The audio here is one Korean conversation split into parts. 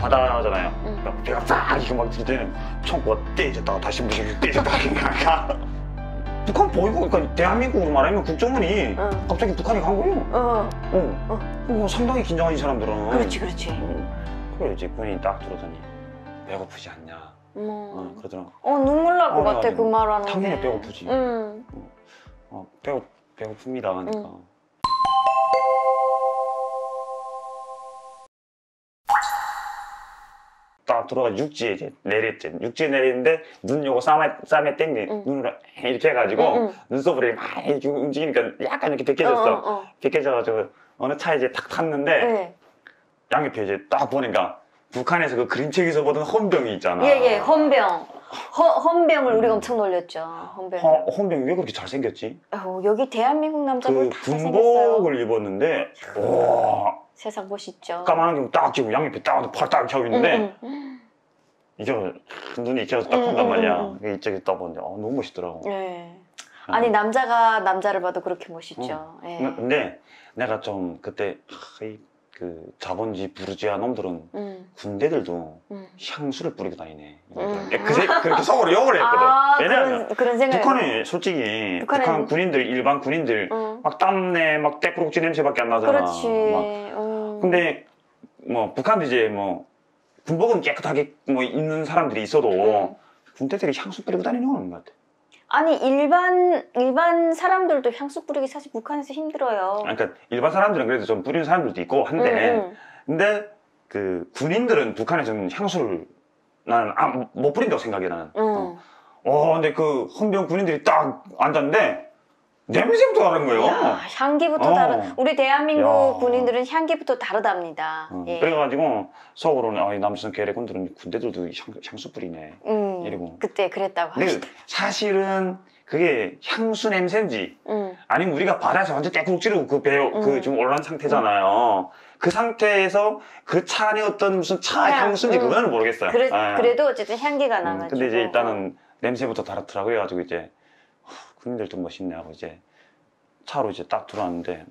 바다잖아요. 그러니까 배가 쫙 이렇게 막 들 때는 총구가 떼졌다가 다시 무슨 떼졌다가 그러니까 북한 보이고 그러니까 대한민국으로 말하면 국정원이 갑자기 북한에 간 거예요. 상당히 긴장한 이 사람들은. 그렇지. 그래 이제 군인이 딱 들어오더니 배고프지 않냐. 그러더라고. 눈물 날 것 같아 그 말하는 게. 당연히 배고프지. 배고픕니다 하니까. 딱 들어가 육지에 이제 내렸지. 육지에 내리는데 눈 요거 쌈에 땡기 눈으로 이렇게 해가지고 눈썹을 막 이렇게 움직이니까 약간 이렇게 벗겨졌어. 벗겨져가지고 어느 차에 이제 탁 탔는데 양옆에 이제 딱 보니까 북한에서 그 그림책에서 보던 헌병이 있잖아. 예, 헌병. 헌병을 우리가 엄청 놀렸죠. 헌병이 왜 그렇게 잘생겼지? 여기 대한민국 남자들 다 잘생겼어요. 군복을 입었는데 와 세상 멋있죠. 까만한 게 딱 지고 양옆에 팔딱 켜고 있는데 이제 눈이 이렇게 딱 본단 말이야. 이쪽에 딱 보는데 너무 멋있더라고. 네. 아니 남자가 남자를 봐도 그렇게 멋있죠. 근데 내가 좀 그때 그 자본주의 부르주아 놈들은 군대들도 향수를 뿌리고 다니네. 그렇게 속으로 욕을 했거든. 왜냐면 그런 생각. 북한에 솔직히 북한 군인들 일반 군인들 막 땀내 막 때꾸룩지 냄새밖에 안 나잖아. 그렇지. 근데 뭐 북한도 이제 뭐 군복은 깨끗하게 뭐 입는 사람들이 있어도 군대들이 향수 뿌리고 다니는 것 같아. 아니 일반 사람들도 향수 뿌리기 사실 북한에서 힘들어요. 그러니까 일반 사람들은 그래도 좀 뿌리는 사람들도 있고 한데 근데 그 군인들은 북한에서는 향수를 나는 못 뿌린다고 생각해 나는. 근데 그 헌병 군인들이 딱 앉았는데 냄새부터 다른 거예요. 향기부터 다른. 우리 대한민국 군인들은 향기부터 다르답니다. 그래가지고 속으로는 남성 계례군들은 군대들도 향수 뿌리네. 이러고. 그때 그랬다고 하시더라고요. 사실은 그게 향수 냄새인지 아니면 우리가 바다에서 완전 떼꾸룩 찌르고 그 지금 올라온 상태잖아요. 그 상태에서 그 차 안에 어떤 무슨 차 향수인지 그거는 모르겠어요. 그래도 어쨌든 향기가 나가지고. 근데 이제 일단은 냄새부터 다르더라고 해가지고 이제 군인들도 멋있네 하고 이제 차로 이제 딱 들어왔는데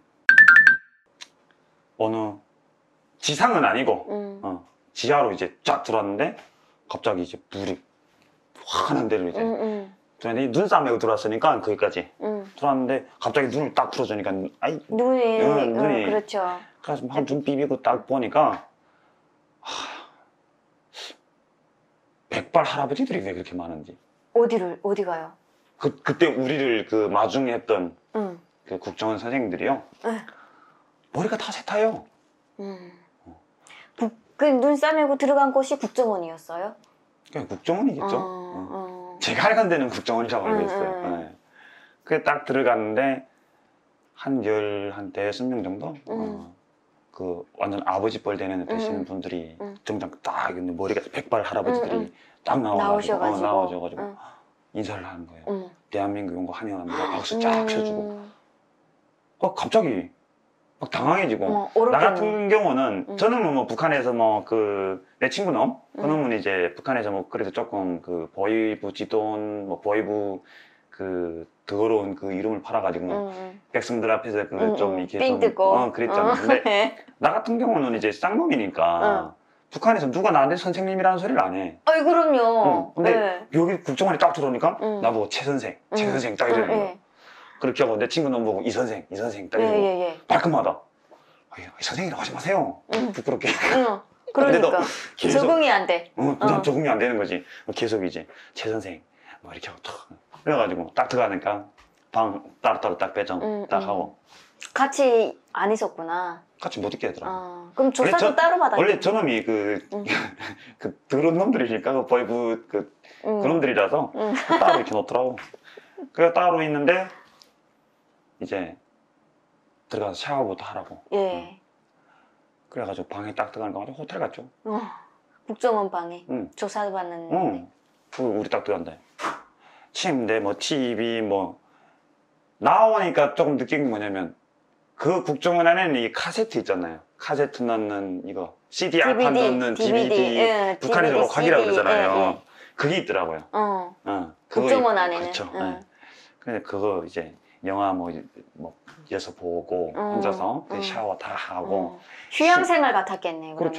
어느 지상은 아니고 지하로 이제 쫙 들어왔는데 갑자기 이제 불이 환한 데로 이제 눈싸매고 들어왔으니까 거기까지 들어왔는데 갑자기 눈을 딱 풀어주니까 눈이 그렇죠. 그래서 막 눈 비비고 딱 보니까 백발 할아버지들이 왜 그렇게 많은지. 어디 가요? 그때 우리를 그 마중했던 그 국정원 선생님들이요. 머리가 다 새타요. 그 눈 싸매고 들어간 곳이 국정원이었어요? 그냥 국정원이겠죠. 제가 알던 데는 국정원이라고 알고 있어요. 그게 딱 들어갔는데 한 대여섯 명 정도? 그 완전 아버지 뻘 되시는 분들이 정장 딱 머리가 백발 할아버지들이 딱 나와가지고 인사를 하는 거예요. 대한민국 온 거 환영합니다. 박수 쫙 쳐주고. 갑자기 막 당황해지고. 나 같은 경우는 저는 뭐 북한에서 뭐 내 친구놈 그놈은 이제 북한에서 뭐 그래도 조금 그 보이부 지돈 뭐 보이부 그 더러운 그 이름을 팔아가지고 백성들 앞에서 그 좀 이렇게 삥 뜯고 그랬잖아. 근데 나 같은 경우는 이제 쌍놈이니까 북한에서 누가 나한테 선생님이라는 소리를 안 해. 그럼요. 근데 여기 국정원이 딱 들어오니까 나보고 최 선생 딱 이러는 거야. 그렇게 하고 내 친구 놈 보고 이 선생 딱 이러고 말끔하다. 이 선생이라고 하지 마세요. 부끄럽게. 그러니까 적응이 안 돼. 난 적응이 안 되는 거지. 계속 이제 최 선생 뭐 이렇게 하고 탁 그래가지고 딱 들어가니까 방 따로따로 딱 배정 딱 하고. 같이 안 있었구나. 같이 못 있게 하더라고. 그럼 조사도 따로 받았겠네. 원래 저놈이 그 더러운 놈들이니까 그 보이부 그놈들이라서 따로 이렇게 놓더라고. 그래서 따로 있는데 이제 들어가서 샤워부터 하라고. 그래가지고 방에 딱 들어가는 거 호텔 갔죠. 국정원 방에 조사도 받는. 우리 딱 들어간다. 침대 뭐 TV 뭐 나오니까 조금 느낀 게 뭐냐면 그 국정원 안에는 이 카세트 있잖아요. 카세트 넣는 이거 CD 알판 넣는 DVD 북한에서 록학이라고 그러잖아요. 그게 있더라고요. 국정원 안에는. 그렇죠. 근데 그거 이제 영화 뭐 이어서 보고 혼자서 샤워 다 하고 휴양생활 같았겠네. 그렇죠.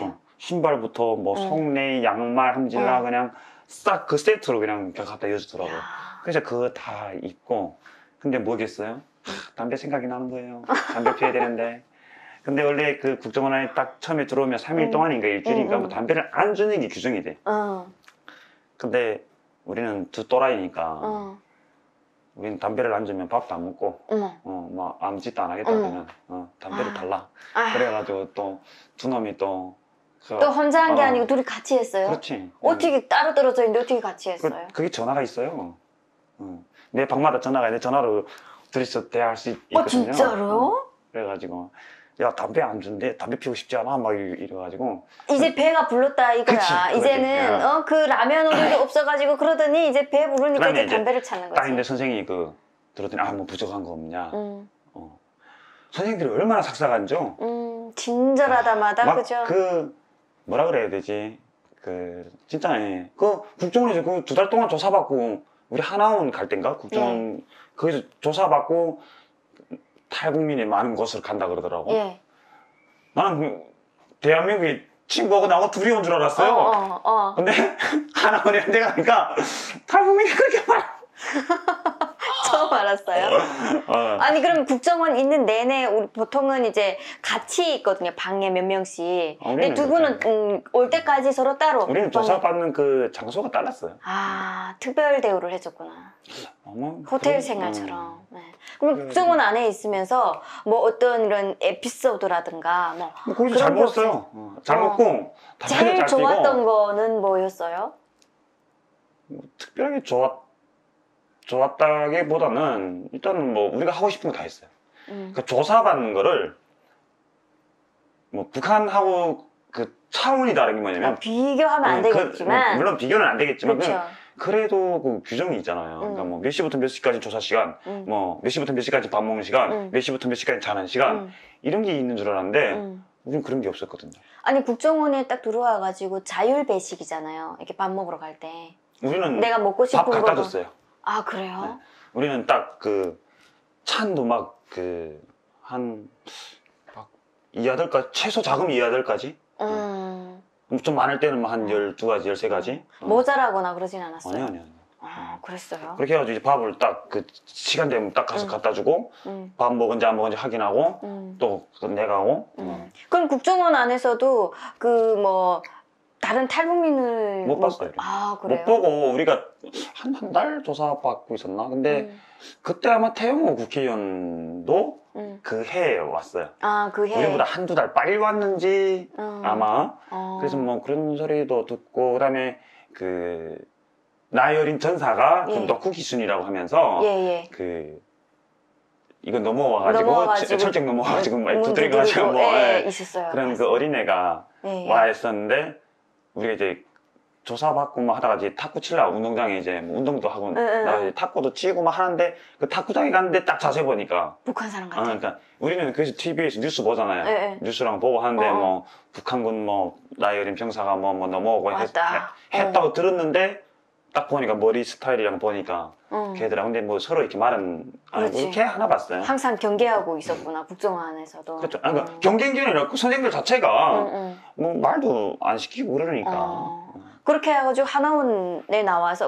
신발부터 뭐 속내, 양말, 함질라 그냥 싹 그 세트로 그냥 갖다 여주더라고요. 그래서 그거 다 입고 근데 뭐겠어요? 담배 생각이 나는 거예요. 담배 피워야 되는데. 근데 원래 그 국정원에 딱 처음에 들어오면 3일 동안인가 일주일인가 뭐 담배를 안 주는 게 규정이 돼. 근데 우리는 두 또라이니까 우리는 담배를 안 주면 밥도 안 먹고 뭐 아무 짓도 안 하겠다 그러면 담배를 달라. 그래가지고 또 두 놈이 또 혼자 한 게 아니고 둘이 같이 했어요? 그렇지. 어떻게 따로 떨어져 있는데 어떻게 같이 했어요? 그게 전화가 있어요. 내 방마다 전화가 있는데 전화로 둘이서 대화할 수 있거든요. 진짜로요? 그래가지고 야 담배 안 준대 담배 피우고 싶지 않아 막 이래가지고 이제 배가 불렀다 이거야. 그치, 이제는 그 라면 오늘도 없어가지고 그러더니 이제 배 부르니까 이제 담배를 찾는 거지. 딱 근데 선생님이 그 들었더니 뭐 부족한 거 없냐. 선생님들이 얼마나 삭삭한죠. 친절하다마다 그죠. 그 뭐라 그래야 되지. 그 진짜 그 국정원에서 그 2달 동안 조사받고 우리 하나원 갈 땐가 국정원 거기서 조사받고 탈북민이 많은 곳으로 간다 그러더라고. 나는 대한민국에 친구하고 나하고 둘이 온 줄 알았어요. 근데 하나원에 내가 가니까 탈북민이 그렇게 많아. 처음 알았어요. 아니 그럼 국정원 있는 내내 우리 보통은 이제 같이 있거든요. 방에 몇 명씩. 근데 두 분은 올 때까지 서로 따로. 우리는 조사받는 그 장소가 달랐어요. 특별 대우를 해줬구나. 호텔 생활처럼. 그럼 국정원 안에 있으면서 뭐 어떤 이런 에피소드라든가 뭐 거기서 잘 먹었어요. 잘 먹고 제일 좋았던 거는 뭐였어요? 특별하게 좋았다기보다는 일단은 뭐 우리가 하고 싶은 거 다 했어요. 그 조사받는 거를 뭐 북한하고 그 차원이 다른 게 뭐냐면 비교하면 안 되겠지만 물론 비교는 안 되겠지만 그렇죠. 그래도 그 규정이 있잖아요. 그러니까 뭐 몇 시부터 몇 시까지 조사 시간, 뭐 몇 시부터 몇 시까지 밥 먹는 시간, 몇 시부터 몇 시까지 자는 시간 이런 게 있는 줄 알았는데 우리는 그런 게 없었거든요. 아니 국정원에 딱 들어와가지고 자율 배식이잖아요. 이렇게 밥 먹으러 갈 때. 우리는 내가 먹고 싶은 밥 갖다 줬어요. 그래요? 네. 우리는 딱 그 찬도 막 그 한 2아들까지 최소 자금 2아들까지 좀 많을 때는 뭐 한 12가지 13가지 모자라거나 그러진 않았어요? 아니요 그랬어요? 그렇게 해가지고 이제 밥을 딱 그 시간 되면 딱 가서 갖다 주고 밥 먹은지 안 먹은지 확인하고 또 내가고 그럼 국정원 안에서도 그 뭐 다른 탈북민을 못 봤어요. 그래요? 못 보고 우리가 한 달 조사받고 있었나? 근데 그때 아마 태영호 국회의원도 그 해에 왔어요. 그 해. 우리보다 한두 달 빨리 왔는지 아마. 그래서 뭐 그런 소리도 듣고 그다음에 그 나여린 전사가 그 덕후 기순이라고 하면서 그 이거 넘어와가지고 철책 넘어와가지고 막 두드려가지고 뭐 있었어요. 그런 그 어린애가 와 있었는데 우리가 이제 조사받고 막 하다가 이제 탁구 치려고 운동장에 이제 뭐 운동도 하고 나가서 탁구도 치고 막 하는데 그 탁구장에 갔는데 딱 자세히 보니까 북한 사람 같아. 그러니까 우리는 그래서 TV에서 뉴스 보잖아요. 뉴스랑 보고 하는데 뭐 북한군 뭐 나여린 병사가 뭐 넘어오고 했다고 들었는데 딱 보니까 머리 스타일이랑 보니까 걔들하고 근데 뭐 서로 이렇게 말은 안 하고 이렇게 하나 봤어요. 항상 경계하고 있었구나 국정원 안에서도. 그렇죠. 그러니까 경계는 아니라 그 선생님들 자체가 뭐 말도 안 시키고 그러니까. 그렇게 해가지고 하나원에 나와서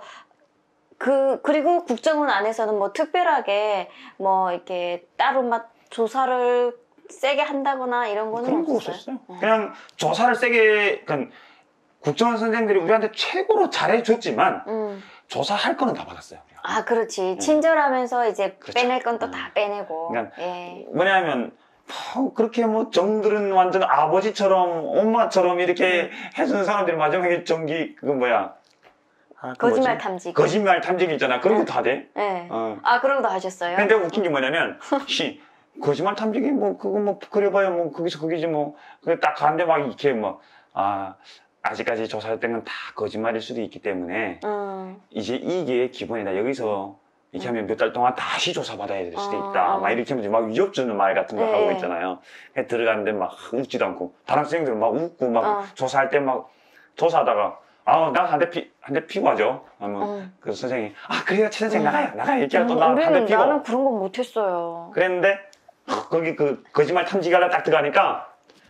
그리고 국정원 안에서는 뭐 특별하게 뭐 이렇게 따로 막 조사를 세게 한다거나 이런 거는 그런 거 없었어요. 그냥 조사를 세게 그러니까 국정원 선생님들이 우리한테 최고로 잘해줬지만 조사할 거는 다 받았어요. 그렇지. 친절하면서 이제 빼낼 건 또 다 빼내고. 그러니까 뭐냐면 그렇게 뭐 정들은 완전 아버지처럼 엄마처럼 이렇게 해주는 사람들이 마지막에 정기 그거 뭐야 거짓말 탐지기. 거짓말 탐지기 있잖아. 그런 거 다 돼. 그런 거 하셨어요? 근데 웃긴 게 뭐냐면 거짓말 탐지기 뭐 그거 뭐 그려봐요 뭐 거기서 거기지 뭐 그게 딱 가는데 막 이렇게 뭐 아직까지 조사했던 건 다 거짓말일 수도 있기 때문에 이제 이게 기본이다. 여기서 이렇게 하면 몇 달 동안 다시 조사받아야 될 수도 있다. 막 이렇게 하면서 막 위협 주는 말 같은 거 하고 있잖아요. 들어가는데 막 웃지도 않고 다른 선생님들 막 웃고 막 조사할 때 막 조사하다가 나 한 대 피고 하죠. 하면 그 선생님이 그래요 최 선생 나가요 이렇게 하고 또 한 대 피고. 나는 그런 건 못했어요. 그랬는데 거기 그 거짓말 탐지기 하려 딱 들어가니까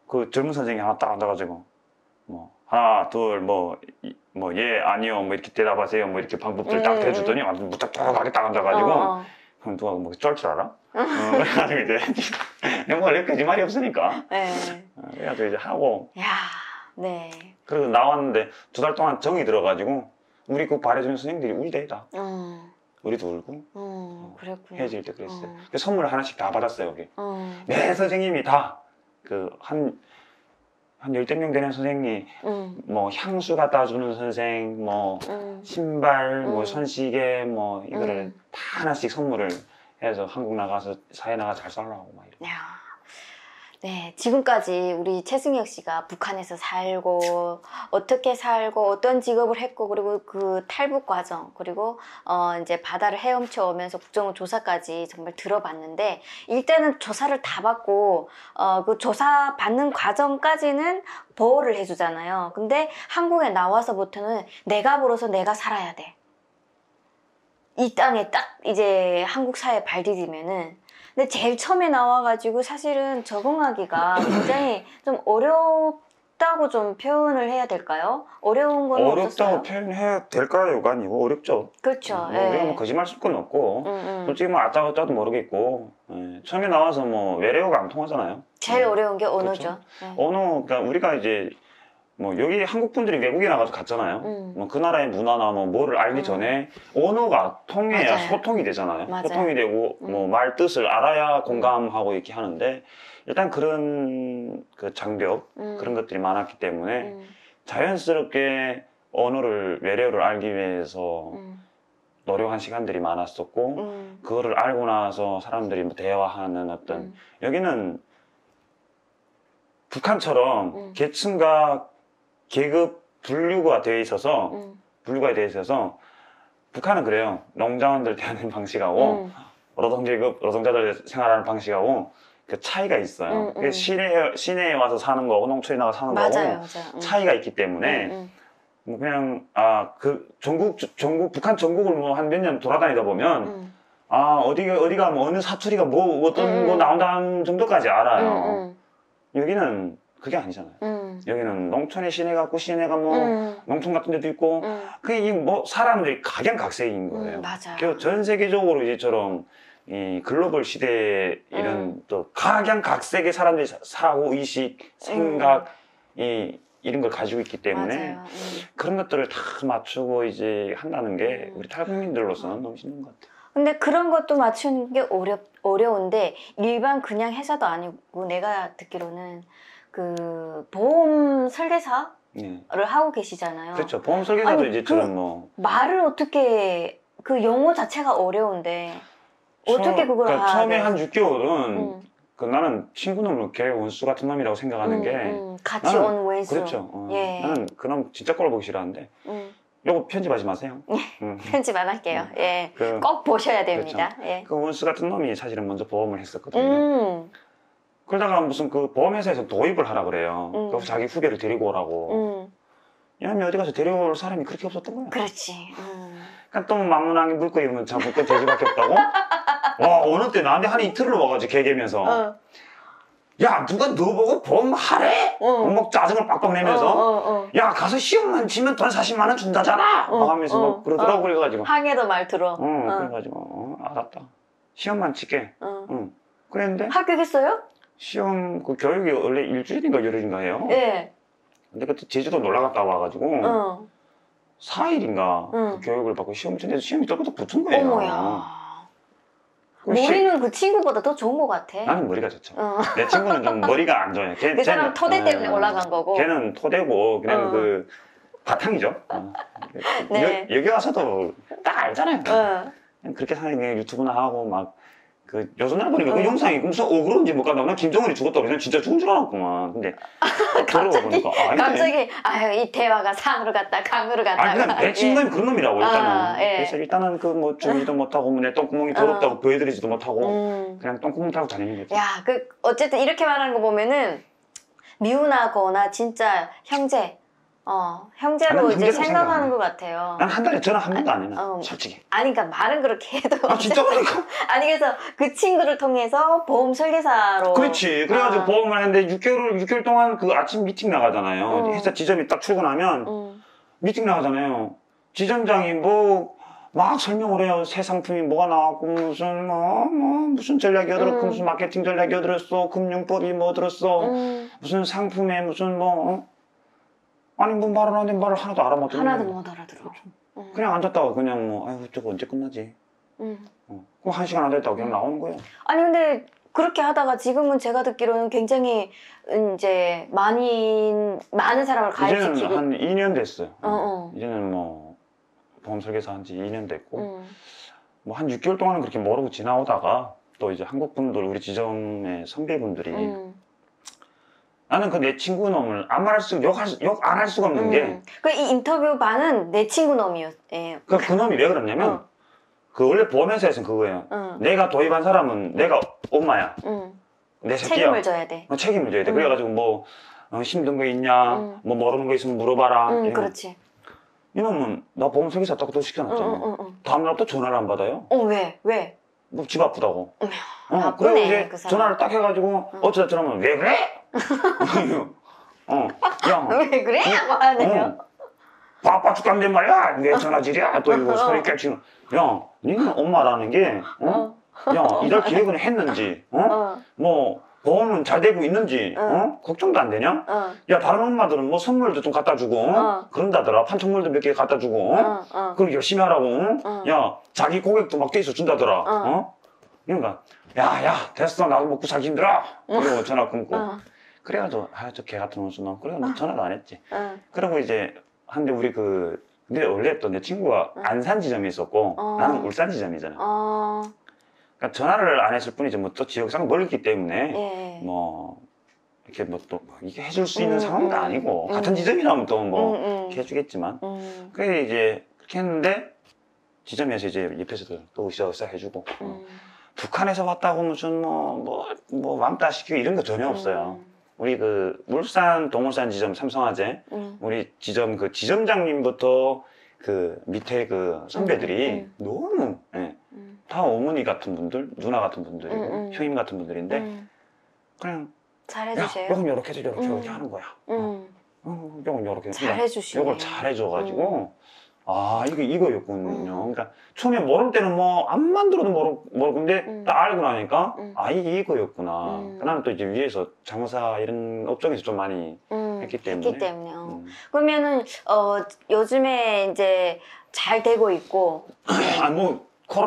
그 젊은 선생이 하나 딱 앉아가지고 뭐 하나 둘 예 아니요 뭐 이렇게 대답하세요 뭐 이렇게 방법들 딱 대주더니 완전 무짝짝하게 딱 앉아가지고 그럼 누가 뭐 쩔 줄 알아? 그래가지고 이제 내가 원래 거짓말이 없으니까 네. 그래가지고 이제 하고 야, 네. 그래서 나왔는데 2달 동안 정이 들어가지고 우리 그 발해주는 선생님들이 울대다. 우리도 울고 그랬구나. 헤어질 때 그랬어요. 그 선물을 하나씩 다 받았어요 여기. 어. 매 선생님이 다 그 한 열댓 명 되는 선생님, 뭐 향수 갖다 주는 선생, 뭐 신발, 뭐 손시계, 뭐 이거를 다 하나씩 선물을 해서 한국 나가서 사회 나가 잘 살라고 막 이렇게. 네, 지금까지 우리 최승혁 씨가 북한에서 살고 어떻게 살고 어떤 직업을 했고 그리고 그 탈북 과정 그리고 이제 바다를 헤엄쳐 오면서 국정원 조사까지 정말 들어봤는데 일단은 조사를 다 받고 그 조사 받는 과정까지는 보호를 해주잖아요. 근데 한국에 나와서부터는 내가 벌어서 내가 살아야 돼. 이 땅에 딱 이제 한국 사회에 발 디디면은 근데 제일 처음에 나와가지고 사실은 적응하기가 굉장히 좀 어렵다고 좀 표현을 해야 될까요? 어려운 건 어렵다고 없었어요? 표현해야 될까요가 아니고 어렵죠. 그렇죠. 우리가 뭐 거짓말 쓸 건 없고 솔직히 뭐 아짜고짜도 모르겠고 처음에 나와서 뭐 외래어가 안 통하잖아요. 제일 어려운 게 언어죠. 그렇죠? 언어, 그러니까 우리가 이제 뭐 여기 한국 분들이 외국에 나가서 갔잖아요. 뭐 그 나라의 문화나 뭐 뭐를 알기 전에 언어가 통해야 맞아요. 소통이 되잖아요. 맞아요. 소통이 되고 뭐 말 뜻을 알아야 공감하고 이렇게 하는데 일단 그런 그 장벽 그런 것들이 많았기 때문에 자연스럽게 언어를 외래어를 알기 위해서 노력한 시간들이 많았었고 그거를 알고 나서 사람들이 뭐 대화하는 어떤 여기는 북한처럼 계층과 계급 분류가 되어 있어서 북한은 그래요. 농자원들 대하는 방식하고 노동계급 노동자들 생활하는 방식하고 그 차이가 있어요. 시내에 와서 사는 거고 농촌에 나가 사는 거고 맞아요. 차이가 있기 때문에 뭐 그냥 그 전국 북한 전국을 뭐 한 몇 년 돌아다니다 보면 어디가 뭐 어느 사투리가 뭐 어떤 거 나온다는 정도까지 알아요. 여기는 그게 아니잖아요. 여기는 농촌에 시내 같고 시내가 뭐 농촌 같은 데도 있고 그게 뭐 사람들이 각양각색인 거예요. 맞아요. 그래서 전 세계적으로 이제처럼 이 글로벌 시대에 이런 또 각양각색의 사람들이 사고 의식, 생각 이런 걸 가지고 있기 때문에 그런 것들을 다 맞추고 이제 한다는 게 우리 탈북민들로서는 너무 힘든 것 같아요. 근데 그런 것도 맞추는 게 어려운데 일반 그냥 회사도 아니고 내가 듣기로는 그 보험 설계사를 하고 계시잖아요. 그렇죠. 보험 설계사도 이제처럼 뭐 말을 어떻게 그 영어 자체가 어려운데 어떻게 그걸 그러니까 해야 처음에 돼? 한 6개월은 그 나는 친구 놈을 걔 원수 같은 놈이라고 생각하는 게 같이 온 원수. 그렇죠. 예. 나는 그놈 진짜 꼴보기 싫어하는데 요거 편집하지 마세요. 편집 안 할게요. 예. 꼭 보셔야 됩니다. 그렇죠. 예. 그 원수 같은 놈이 사실은 먼저 보험을 했었거든요. 그러다가 무슨 그 보험회사에서 도입을 하라 그래요. 그래서 자기 후배를 데리고 오라고. 얘는 어디 가서 데려올 사람이 그렇게 없었던 거야. 그렇지. 그러니까 또 만문하게 물고 이러면 자꾸 또 돼지밖에 없다고? 와, 어느 때 나한테 한 이틀을 와가지고 개개면서 야, 누가 너 보고 보험하래? 막 짜증을 빡빡 내면서 야, 가서 시험만 치면 돈 40만 원 준다잖아! 막 하면서 막 그러더라고 그래가지고 항해도 말 들어. 그래가지고 알았다. 시험만 칠게. 그랬는데 합격했어요? 시험 그 교육이 원래 일주일인가 열흘인가 해요. 예. 근데 그때 제주도 놀러 갔다 와가지고 4일인가 그 교육을 받고 시험 치는데 시험이 떨어져 붙은 거예요. 어머야. 머리는 그 친구보다 더 좋은 것 같아. 나는 머리가 좋죠. 내 친구는 좀 머리가 안 좋아요. 그 사람 토대 때문에 올라간 거고. 걔는 토대고 그냥 그 바탕이죠. 네. 여기 와서도 딱 알잖아요. 그냥 그렇게 사는 게 유튜브나 하고 막 그 요즘날 보니까 그 영상이 무슨 억울한지 못 간다고 난 김정은이 죽었다고 그냥 진짜 죽은 줄 알았구만. 근데 갑자기 이 대화가 산으로 갔다 강으로 갔다. 그냥 내 친구는 그런 놈이라고 일단은. 그래서 일단은 그 뭐 주무지도 못하고 뭐 내 똥구멍이 더럽다고 보여드리지도 못하고 그냥 똥구멍 타고 다니는 거지. 야, 어쨌든 이렇게 말하는 거 보면은 미운하거나 진짜 형제 형제로 나는 이제 형제라고 생각하는 생각 안 해. 것 같아요. 난 한 달에 전화 한 번도 안 해. 나 솔직히. 아니, 그러니까 말은 그렇게 해도. 아 진짜 그러니까. 아니, 그래서 그 친구를 통해서 보험 설계사로. 그렇지. 그래가지고 보험을 했는데 6개월 동안 그 아침 미팅 나가잖아요. 회사 지점이 딱 출근하면 미팅 나가잖아요. 지점장이 뭐 막 설명을 해요. 새 상품이 뭐가 나왔고 무슨 전략이 어들었고 무슨 마케팅 전략이 어들었어. 금융법이 뭐 어들었어. 무슨 상품에 무슨 아니 뭐 말을 하는데 말을 하나도 알아먹더니 하나도 못 알아들어. 그냥 앉았다가 그냥 뭐 아유 저거 언제 끝나지? 그럼 1시간 안 됐다고 그냥 나오는 거예요. 아니 근데 그렇게 하다가 지금은 제가 듣기로는 굉장히 이제 많은 사람을 이제는 가입시키고. 한 2년 됐어요. 이제는 뭐 보험 설계사 한 지 2년 됐고 뭐 한 6개월 동안은 그렇게 모르고 지나오다가 또 이제 한국 분들 우리 지점의 선배분들이 나는 그 내 친구 놈을 아무 말 욕 안 할 수가 없는 게 그 이 인터뷰 반은 내 친구 놈이었. 예. 그 놈이 왜 그러냐면 그 원래 보험회사에서는 그거예요. 내가 도입한 사람은 내가 엄마야. 내 새끼야. 책임을 져야 돼. 책임을 져야 돼. 그래가지고 뭐 힘든 거 있냐, 뭐 모르는 거 있으면 물어봐라. 이러면 그렇지. 이놈은 나 보험 설계사 딱 또 시켜놨잖아. 다음날부터 전화를 안 받아요. 왜? 왜? 뭐 집 아프다고. 바쁘네, 그리고 이제 그 사람. 전화를 딱 해가지고 어쩌다 저러면 왜 그래? 야, 왜 그래? 하고 하네요. 바빠 죽겠는데 말이야. 왜 전화질이야? 또 이거 소리 깨치는. 야, 니는 엄마라는 게, 야, 이럴 기획은 했는지, 뭐, 보험은 잘 되고 있는지, 걱정도 안 되냐? 야, 다른 엄마들은 뭐 선물도 좀 갖다 주고, 그런다더라. 판촉물도 몇 개 갖다 주고, 그걸 열심히 하라고, 야, 자기 고객도 막 돼있어 준다더라, 그러니까, 야, 됐어. 나도 먹고 살기 힘들어. 그리고 전화 끊고. 그래가지고, 저 개 같은 원수놈. 그래서 뭐 전화도 안 했지. 그리고 이제, 한데 우리 근데 원래 또 내 친구가 안산 지점이 있었고, 나는 울산 지점이잖아. 그러니까 전화를 안 했을 뿐이지, 뭐 또 지역상 멀기 때문에, 뭐, 이렇게 뭐 또, 이게 해줄 수 있는 상황도 아니고, 같은 지점이라면 또 뭐, 해주겠지만. 그래, 이제, 그렇게 했는데, 지점에서 이제 옆에서도 또 으쌰으쌰 해주고, 북한에서 왔다고 무슨 맘따 시키고 이런 거 전혀 없어요. 우리 그 울산 동울산 지점 삼성화재 우리 지점 그 지점장님부터 그 밑에 그 선배들이 너무 다 어머니 같은 분들, 누나 같은 분들이고 형님 같은 분들인데 그냥 잘해주세요. 야, 요건 요렇게 해서 요렇게 하는 거야. 요건 요렇게 잘해주시네. 요걸 잘해줘가지고 아 이거였군요. 그러니까 처음에 모를 때는 뭐 앞만 들어도 모르고 근데 딱 알고 나니까 아 이거였구나. 나는 또 이제 위에서 장사 이런 업종에서 좀 많이 했기 때문에. 그러면은 요즘에 이제 잘 되고 있고. 아 뭐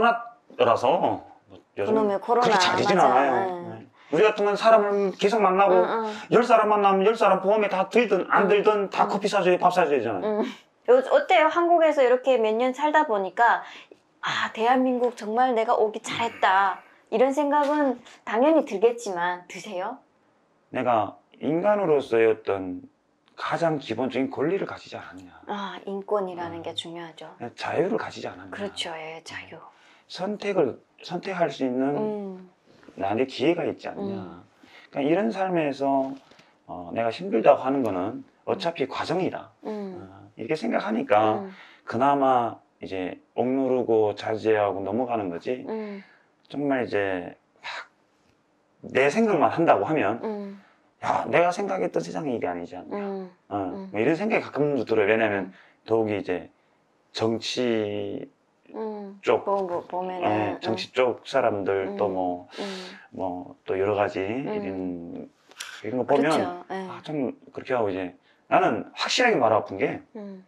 코로나라서 요즘 그놈의 코로나 그렇게 잘 되진 않아요. 우리 같은 건 사람을 계속 만나고 10사람 만나면 10사람 보험에 다 들든 안 들든 다 커피 사줘야 밥 사줘야 되잖아요. 어때요? 한국에서 이렇게 몇 년 살다 보니까 아 대한민국 정말 내가 오기 잘했다 이런 생각은 당연히 들겠지만 드세요? 내가 인간으로서의 어떤 가장 기본적인 권리를 가지지 않았냐. 아 인권이라는 게 중요하죠. 자유를 가지지 않았냐. 그렇죠. 예, 자유. 선택할 수 있는 나한테 기회가 있지 않냐. 그러니까 이런 삶에서 내가 힘들다고 하는 거는 어차피 과정이다. 이렇게 생각하니까 그나마 이제 억누르고 자제하고 넘어가는 거지. 정말 이제 내 생각만 한다고 하면 야 내가 생각했던 세상이 이게 아니지 않냐. 뭐 이런 생각이 가끔 들어요. 왜냐면 더욱이 이제 정치 쪽 보면은 정치 쪽 사람들 또 뭐 또 여러 가지 이런 거 보면 그렇죠. 좀 그렇게 하고 이제 나는 확실하게 말하고 싶은 게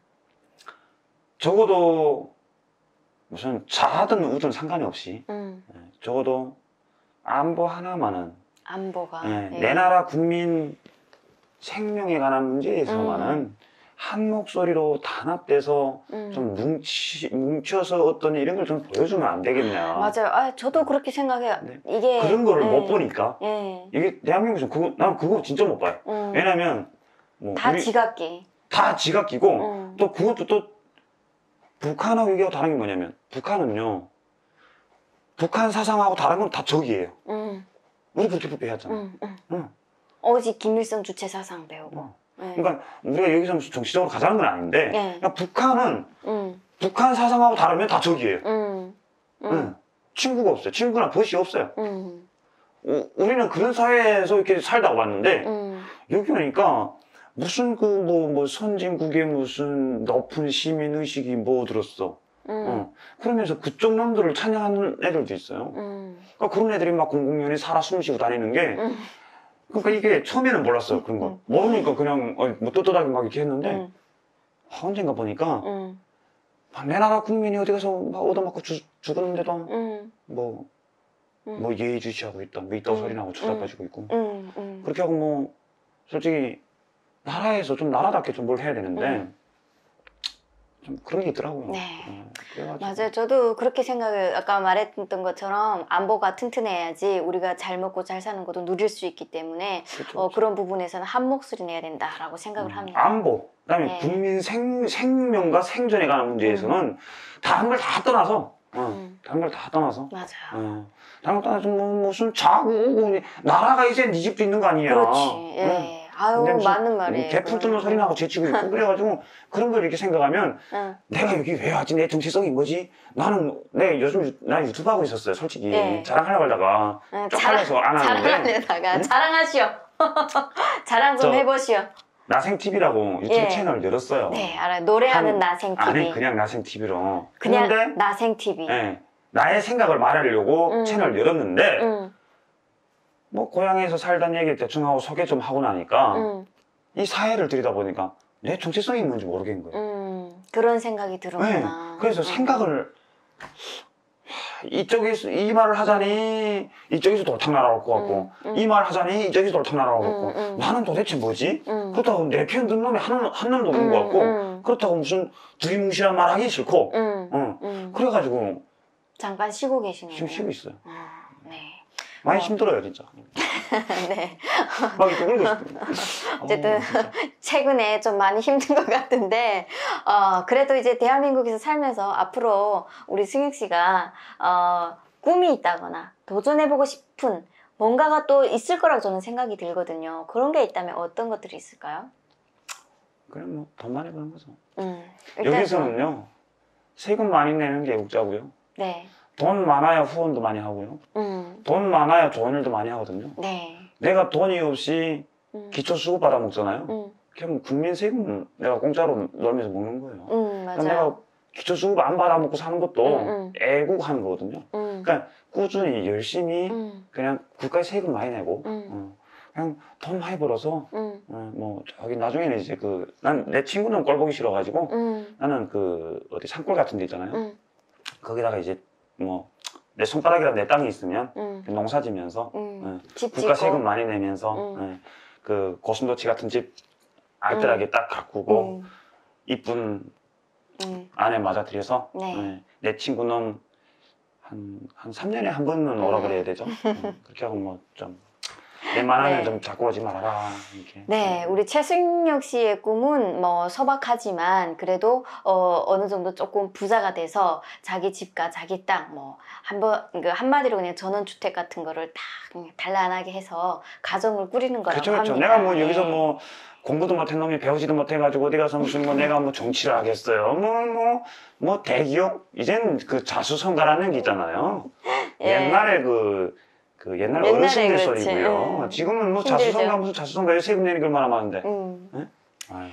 적어도 무슨 자든 우든 상관이 없이 적어도 안보 하나만은 안보가 내 나라 국민 생명에 관한 문제에서만은 한 목소리로 단합돼서 좀 뭉쳐서 어떤 이런 걸 좀 보여주면 안 되겠냐. 맞아요. 아, 저도 그렇게 생각해요. 네. 이게 그런 거를 못 보니까 이게 대한민국에서 나는 그거 진짜 못 봐요. 왜냐면 뭐 다 지각기. 다 지각기고 또 그것도 또 북한하고 이게 다른 게 뭐냐면 북한은요 북한 사상하고 다른 건 다 적이에요. 우리 그렇게 배웠잖아. 오직 김일성 주체 사상 배우고. 네. 그러니까 우리가 여기서 무슨 정치적으로 가자는 건 아닌데 네. 그러니까 북한은 북한 사상하고 다르면 다 적이에요. 응. 친구가 없어요. 친구나 벗이 없어요. 우리는 그런 사회에서 이렇게 살다 왔는데 여기 오니까 무슨 그 뭐 선진국의 무슨 높은 시민 의식이 뭐 들었어. 그러면서 그쪽 놈들을 찬양하는 애들도 있어요. 그러니까 그런 애들이 막 공공연히 살아 숨쉬고 다니는 게 그러니까 이게 처음에는 몰랐어요. 그런 거 모르니까 그냥 뭐 떳떳하게 막 이렇게 했는데 언젠가 보니까 내 나라 국민이 어디 가서 막 얻어맞고 죽었는데도 뭐 예의주시하고 있다, 뭐 있다고 소리 나고 쳐다봐주고 있고 그렇게 하고 뭐 솔직히 나라에서 좀 나라답게 좀 뭘 해야 되는데 좀 그런 게 있더라고요. 네. 그래가지고. 맞아요. 저도 그렇게 생각을 아까 말했던 것처럼 안보가 튼튼해야지 우리가 잘 먹고 잘 사는 것도 누릴 수 있기 때문에 그렇죠. 그런 부분에서는 한 목소리 내야 된다라고 생각을 합니다. 안보, 그다음에 네. 국민 생명과 생존에 관한 문제에서는 다른 걸 다 떠나서 다른 걸 다 떠나서 맞아요. 다른 걸 떠나서 뭐 무슨 자고 오고 나라가 이제 네 집도 있는 거 아니야. 그렇지. 예. 아유, 맞는 말이에요. 개풀 뚫는 소리 나고 재치고 있고 그래가지고 그런 걸 이렇게 생각하면 내가 여기 왜 왔지? 내 정체성이 뭐지? 내 요즘 나 유튜브 하고 있었어요. 솔직히 네. 자랑하려고 하다가 쪽팔려서 안 하는데 자랑하려다가 자랑하시오. 자랑 좀 해보시오. 나생TV라고 유튜브 채널 열었어요. 네, 알아요. 노래하는 나생TV. 아니 그냥 나생TV로 그냥 했는데 나생TV. 네, 나의 생각을 말하려고 채널 열었는데 뭐 고향에서 살던 얘기 대충 하고 소개 좀 하고 나니까 이 사회를 들여다보니까 내 정체성이 뭔지 모르겠는 거예요. 그런 생각이 들었구나. 네, 그래서 생각을 이쪽에서 이 말을 하자니 이쪽에서 돌탕 날아올 것 같고 이 말 하자니 이쪽에서 돌탕 날아올 것 같고 나는 도대체 뭐지? 그렇다고 내 편 듣는 놈이 한 놈도 없는 것 같고 그렇다고 무슨 두리뭉실한 말 하기 싫고 그래가지고 잠깐 쉬고 계시네요. 지금 쉬고 있어요. 네. 많이 힘들어요 진짜. 네. 막 이렇게 울고 싶어요. 어쨌든 최근에 좀 많이 힘든 것 같은데 그래도 이제 대한민국에서 살면서 앞으로 우리 승혁 씨가 꿈이 있다거나 도전해보고 싶은 뭔가가 또 있을 거라고 저는 생각이 들거든요. 그런 게 있다면 어떤 것들이 있을까요? 그럼 뭐 돈 많이 버는 거죠. 일단 여기서는요 세금 많이 내는 게 국자고요. 네. 돈 많아야 후원도 많이 하고요. 돈 많아야 좋은 일도 많이 하거든요. 네. 내가 돈이 없이 기초수급 받아 먹잖아요. 그럼 국민 세금 내가 공짜로 놀면서 먹는 거예요. 맞아요. 내가 기초수급 안 받아 먹고 사는 것도 애국하는 거거든요. 그러니까 꾸준히 열심히 그냥 국가에 세금 많이 내고 그냥 돈 많이 벌어서 뭐 저기 나중에는 이제 난 내 친구는 꼴 보기 싫어가지고 나는 어디 산골 같은 데 있잖아요. 거기다가 이제 뭐 내 손가락이라도 내 땅이 있으면 농사 지면서 집 국가 짓고. 세금 많이 내면서 고슴도치 같은 집 알뜰하게 딱 가꾸고 이쁜 아내 맞아들여서 네. 내 친구는 한 3년에 한 번은 오라 그래야 되죠. 그렇게 하고 뭐 좀 웬만하면 네. 좀 자꾸 오지 말아라 이렇게. 네, 우리 최승혁 씨의 꿈은 뭐 소박하지만 그래도 어느 정도 조금 부자가 돼서 자기 집과 자기 땅 뭐 한마디로 그냥 전원주택 같은 거를 딱 그냥 단란하게 해서 가정을 꾸리는 거라고 그렇죠, 합니다. 내가 뭐 네. 여기서 뭐 공부도 못한 놈이 배우지도 못해가지고 어디 가서 무슨 뭐 내가 뭐 정치를 하겠어요. 뭐 대기업 이젠 자수성가라는 게 있잖아요. 예. 옛날에 옛날 어르신들 그렇지. 소리고요. 지금은 뭐 힘들죠. 자수성가 무슨 자수성가 세금 내는 게 얼마나 많은데. 네? 아유.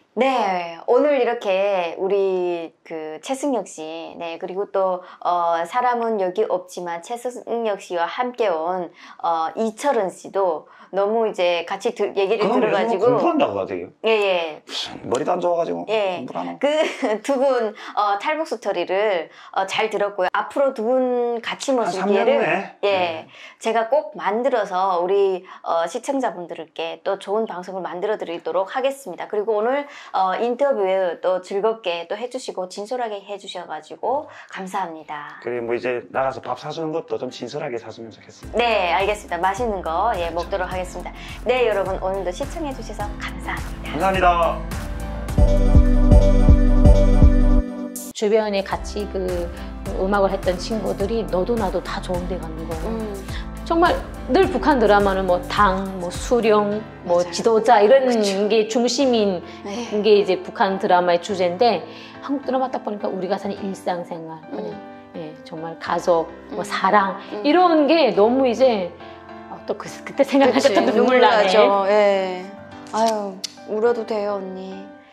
네, 오늘 이렇게 우리 최승혁 씨, 네, 그리고 또, 사람은 여기 없지만 최승혁 씨와 함께 온, 이철은 씨도 너무 이제 같이 얘기를 들어가지고. 공부한다고 하대요. 예, 예. 머리도 안 좋아가지고. 예. 공부를 안 하고. 그 두 분, 탈북 스토리를 잘 들었고요. 앞으로 두 분 같이 모신 한 기회를, 3년 후에. 예, 제가 꼭 만들어서 우리 시청자분들께 또 좋은 방송을 만들어 드리도록 하겠습니다. 그리고 오늘 인터뷰 또 즐겁게 또 해주시고 진솔하게 해주셔가지고 감사합니다. 그리고 뭐 이제 나가서 밥 사주는 것도 좀 진솔하게 사주면 좋겠습니다. 네, 알겠습니다. 맛있는 거 먹도록 하겠습니다. 네, 여러분 오늘도 시청해주셔서 감사합니다. 감사합니다. 주변에 같이 음악을 했던 친구들이 너도 나도 다 좋은 데 가는 거예요. 정말 늘 북한 드라마는 뭐 당, 뭐 수령, 뭐 맞아요. 지도자 이런 그쵸. 게 중심인 네. 게 이제 북한 드라마의 주제인데 한국 드라마 딱 보니까 우리가 사는 일상생활, 그냥 예, 정말 가족, 뭐 사랑 이런 게 너무 이제 또 그때 생각하니까 또 눈물 나네. 예. 아유 울어도 돼요 언니.